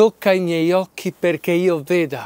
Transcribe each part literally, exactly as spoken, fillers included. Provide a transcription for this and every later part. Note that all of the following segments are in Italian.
tocca i miei occhi perché io veda.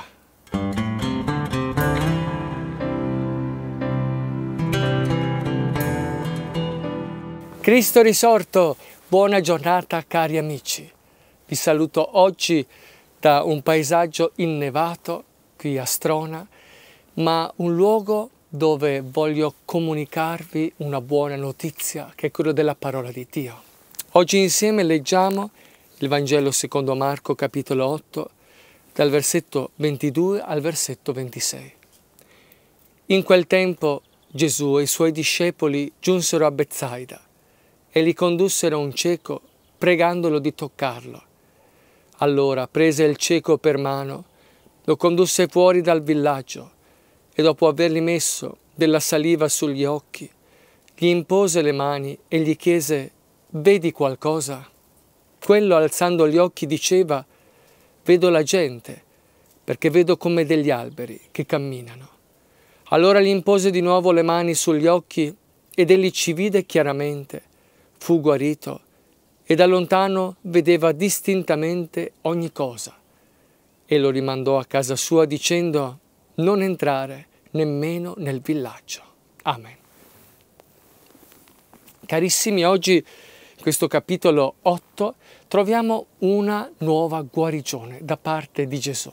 Cristo risorto, buona giornata cari amici. Vi saluto oggi da un paesaggio innevato qui a Strona, ma un luogo dove voglio comunicarvi una buona notizia, che è quella della parola di Dio. Oggi insieme leggiamo il Vangelo secondo Marco, capitolo otto, dal versetto ventidue al versetto ventisei. In quel tempo Gesù e i suoi discepoli giunsero a Betsaida e li condussero un cieco, pregandolo di toccarlo. Allora prese il cieco per mano, lo condusse fuori dal villaggio e dopo avergli messo della saliva sugli occhi, gli impose le mani e gli chiese: «Vedi qualcosa?» Quello, alzando gli occhi, diceva: «Vedo la gente, perché vedo come degli alberi che camminano». Allora gli impose di nuovo le mani sugli occhi ed egli ci vide chiaramente, fu guarito e da lontano vedeva distintamente ogni cosa. E lo rimandò a casa sua dicendo: «Non entrare nemmeno nel villaggio». Amen. Carissimi, oggi in questo capitolo otto troviamo una nuova guarigione da parte di Gesù.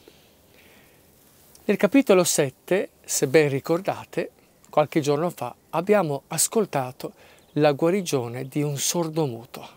Nel capitolo sette, se ben ricordate, qualche giorno fa abbiamo ascoltato la guarigione di un sordomuto.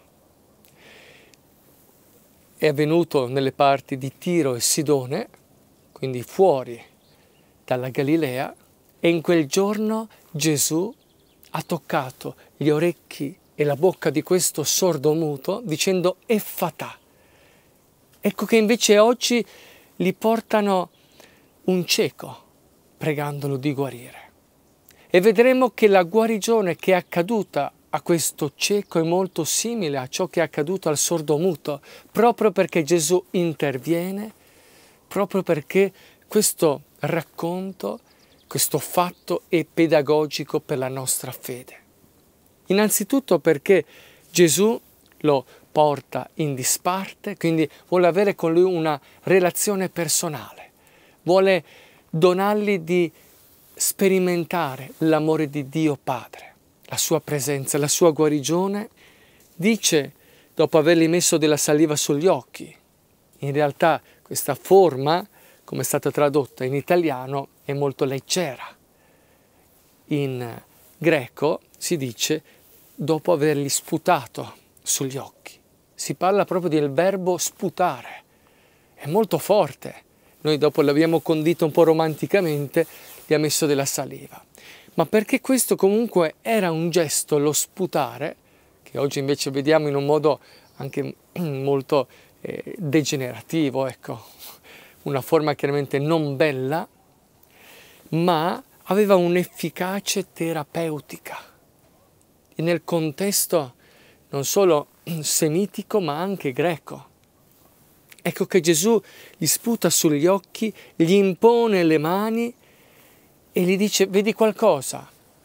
È avvenuto nelle parti di Tiro e Sidone, quindi fuori dalla Galilea, e in quel giorno Gesù ha toccato gli orecchi e la bocca di questo sordomuto dicendo Effatà. Ecco che invece oggi gli portano un cieco pregandolo di guarire. E vedremo che la guarigione che è accaduta a questo cieco è molto simile a ciò che è accaduto al sordomuto, proprio perché Gesù interviene, proprio perché questo racconto, questo fatto è pedagogico per la nostra fede. Innanzitutto perché Gesù lo porta in disparte, quindi vuole avere con lui una relazione personale, vuole donargli di sperimentare l'amore di Dio Padre, la sua presenza, la sua guarigione. Dice, dopo avergli messo della saliva sugli occhi, in realtà questa forma, come è stata tradotta in italiano, è molto leggera. In greco si dice dopo avergli sputato sugli occhi. Si parla proprio del verbo sputare. È molto forte. Noi dopo l'abbiamo condito un po' romanticamente, gli ha messo della saliva. Ma perché questo comunque era un gesto, lo sputare, che oggi invece vediamo in un modo anche molto eh, degenerativo, ecco, una forma chiaramente non bella, ma aveva un'efficacia terapeutica. E nel contesto non solo semitico ma anche greco. Ecco che Gesù gli sputa sugli occhi, gli impone le mani e gli dice: «Vedi qualcosa?»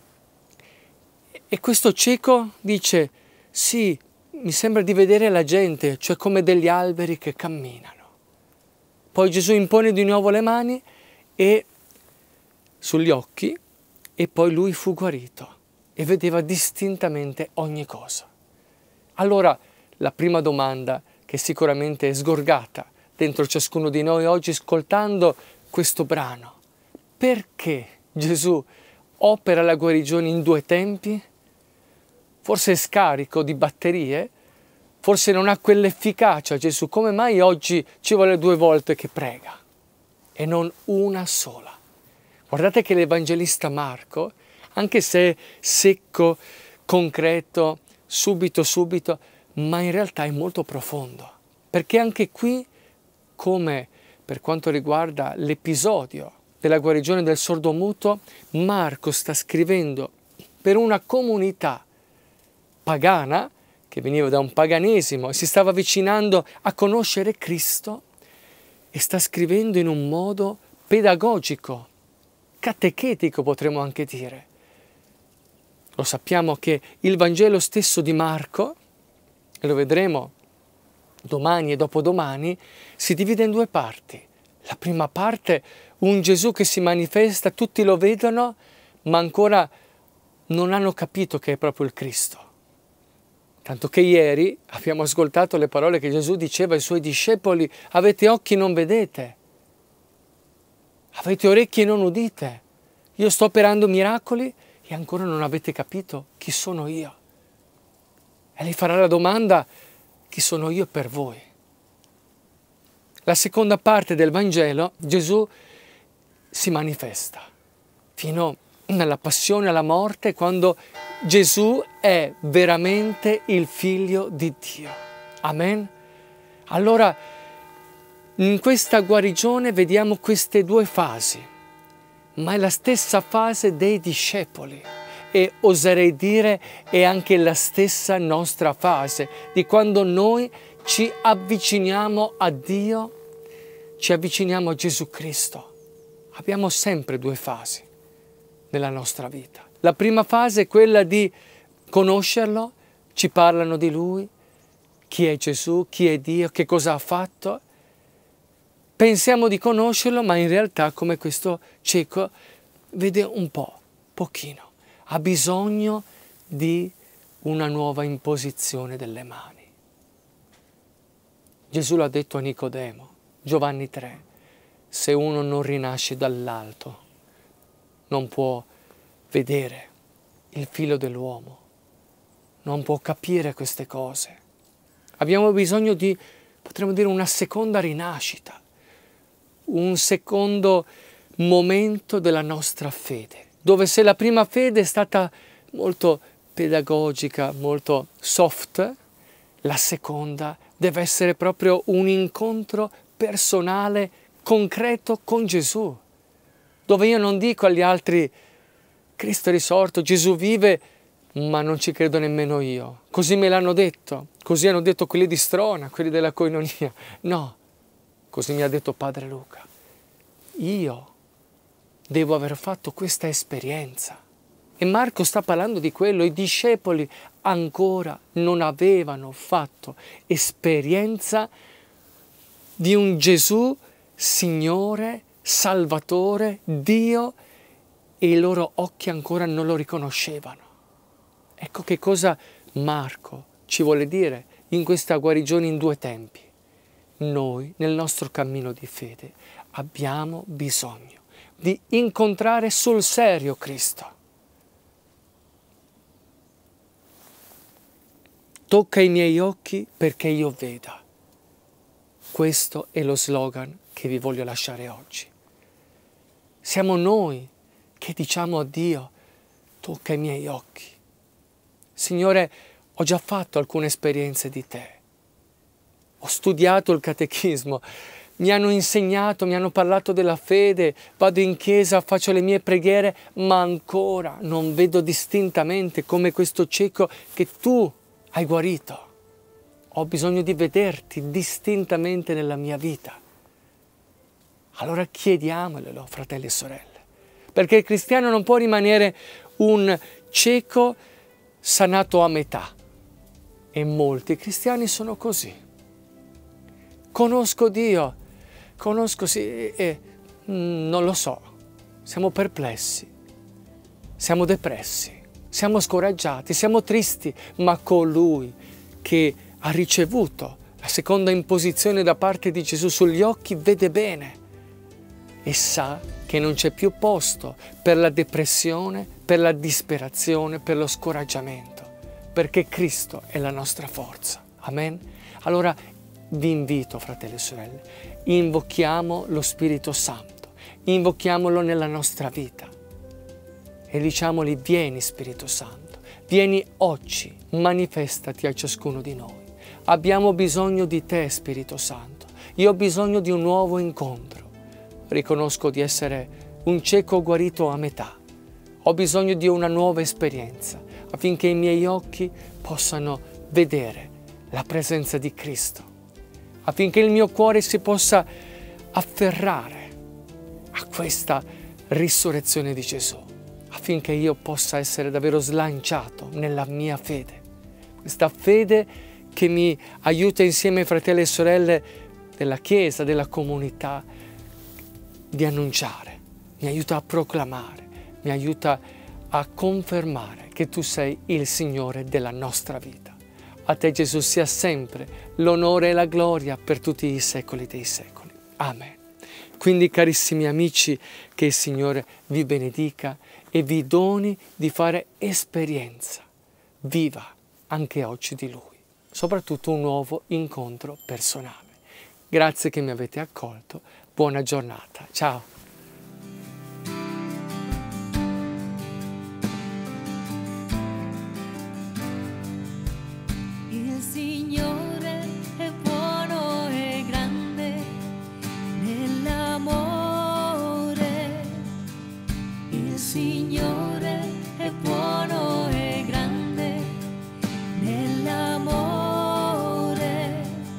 E questo cieco dice: «Sì, mi sembra di vedere la gente, cioè come degli alberi che camminano». Poi Gesù impone di nuovo le mani e sugli occhi e poi lui fu guarito e vedeva distintamente ogni cosa. Allora la prima domanda che sicuramente è sgorgata dentro ciascuno di noi oggi ascoltando questo brano: perché Gesù opera la guarigione in due tempi? Forse è scarico di batterie? Forse non ha quell'efficacia Gesù? Come mai oggi ci vuole due volte che prega e non una sola? Guardate che l'Evangelista Marco, anche se è secco, concreto, subito subito, ma in realtà è molto profondo, perché anche qui, come per quanto riguarda l'episodio della guarigione del sordomuto, Marco sta scrivendo per una comunità pagana che veniva da un paganesimo e si stava avvicinando a conoscere Cristo, e sta scrivendo in un modo pedagogico, catechetico potremmo anche dire. Lo sappiamo che il Vangelo stesso di Marco, e lo vedremo domani e dopodomani, si divide in due parti. La prima parte, un Gesù che si manifesta, tutti lo vedono, ma ancora non hanno capito che è proprio il Cristo. Tanto che ieri abbiamo ascoltato le parole che Gesù diceva ai suoi discepoli: avete occhi e non vedete, avete orecchie e non udite. Io sto operando miracoli e ancora non avete capito chi sono io. E lei farà la domanda: chi sono io per voi? La seconda parte del Vangelo, Gesù si manifesta fino alla passione, alla morte, quando Gesù è veramente il Figlio di Dio. Amen? Allora, in questa guarigione vediamo queste due fasi, ma è la stessa fase dei discepoli e oserei dire è anche la stessa nostra fase di quando noi ci avviciniamo a Dio, ci avviciniamo a Gesù Cristo. Abbiamo sempre due fasi nella nostra vita. La prima fase è quella di conoscerlo, ci parlano di Lui, chi è Gesù, chi è Dio, che cosa ha fatto. Pensiamo di conoscerlo, ma in realtà, come questo cieco, vede un po', pochino. Ha bisogno di una nuova imposizione delle mani. Gesù l'ha detto a Nicodemo, Giovanni tre, se uno non rinasce dall'alto, non può vedere il figlio dell'uomo, non può capire queste cose. Abbiamo bisogno di, potremmo dire, una seconda rinascita, un secondo momento della nostra fede, dove se la prima fede è stata molto pedagogica, molto soft, la seconda deve essere proprio un incontro personale, concreto con Gesù, dove io non dico agli altri Cristo è risorto, Gesù vive, ma non ci credo nemmeno io. Così me l'hanno detto, così hanno detto quelli di Strona, quelli della Koinonia. No, così mi ha detto Padre Luca. Io devo aver fatto questa esperienza. E Marco sta parlando di quello, i discepoli ancora non avevano fatto esperienza di un Gesù Signore, Salvatore, Dio, e i loro occhi ancora non lo riconoscevano. Ecco che cosa Marco ci vuole dire in questa guarigione in due tempi. Noi, nel nostro cammino di fede, abbiamo bisogno di incontrare sul serio Cristo. Tocca i miei occhi perché io veda. Questo è lo slogan che vi voglio lasciare oggi. Siamo noi che diciamo a Dio, tocca i miei occhi. Signore, ho già fatto alcune esperienze di te. Ho studiato il catechismo, mi hanno insegnato, mi hanno parlato della fede, vado in chiesa, faccio le mie preghiere, ma ancora non vedo distintamente come questo cieco che tu hai guarito. Ho bisogno di vederti distintamente nella mia vita. Allora chiediamolo, fratelli e sorelle, perché il cristiano non può rimanere un cieco sanato a metà. E molti cristiani sono così. Conosco Dio, conosco sì, e mm, non lo so, siamo perplessi, siamo depressi, siamo scoraggiati, siamo tristi, ma colui che ha ricevuto la seconda imposizione da parte di Gesù sugli occhi vede bene e sa che non c'è più posto per la depressione, per la disperazione, per lo scoraggiamento, perché Cristo è la nostra forza. Amen? Allora vi invito, fratelli e sorelle, invochiamo lo Spirito Santo, invochiamolo nella nostra vita e diciamogli: vieni Spirito Santo, vieni oggi, manifestati a ciascuno di noi. Abbiamo bisogno di te, Spirito Santo, io ho bisogno di un nuovo incontro. Riconosco di essere un cieco guarito a metà. Ho bisogno di una nuova esperienza affinché i miei occhi possano vedere la presenza di Cristo, affinché il mio cuore si possa afferrare a questa risurrezione di Gesù, affinché io possa essere davvero slanciato nella mia fede, questa fede che mi aiuta insieme ai fratelli e sorelle della Chiesa, della comunità, di annunciare, mi aiuta a proclamare, mi aiuta a confermare che tu sei il Signore della nostra vita. A te, Gesù, sia sempre l'onore e la gloria per tutti i secoli dei secoli. Amen. Quindi, carissimi amici, che il Signore vi benedica e vi doni di fare esperienza viva anche oggi di Lui, soprattutto un nuovo incontro personale. Grazie che mi avete accolto, buona giornata, ciao! Il Signore è buono e grande nell'amore. Il Signore è buono e grande nell'amore.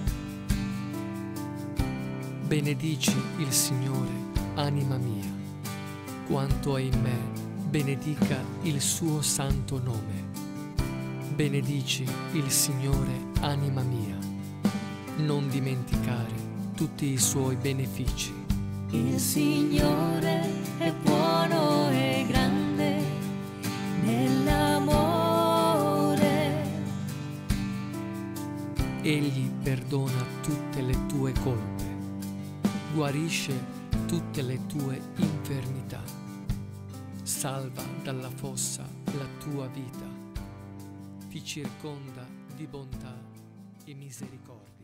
Benedici il Signore, anima mia, quanto è in me, benedica il suo santo nome. Benedici il Signore, anima mia, non dimenticare tutti i suoi benefici. Il Signore è buono e grande nell'amore. Egli perdona tutte le tue colpe, guarisce tutte le tue infermità, salva dalla fossa la tua vita, ti circonda di bontà e misericordia.